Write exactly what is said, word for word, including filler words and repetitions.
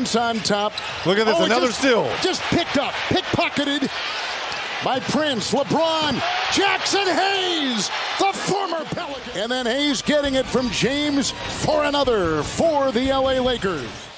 Prince on top. Look at this, oh, another just, steal. Just picked up, pickpocketed by Prince. LeBron, Jaxson Hayes, the former Pelican. And then Hayes getting it from James for another for the L A Lakers.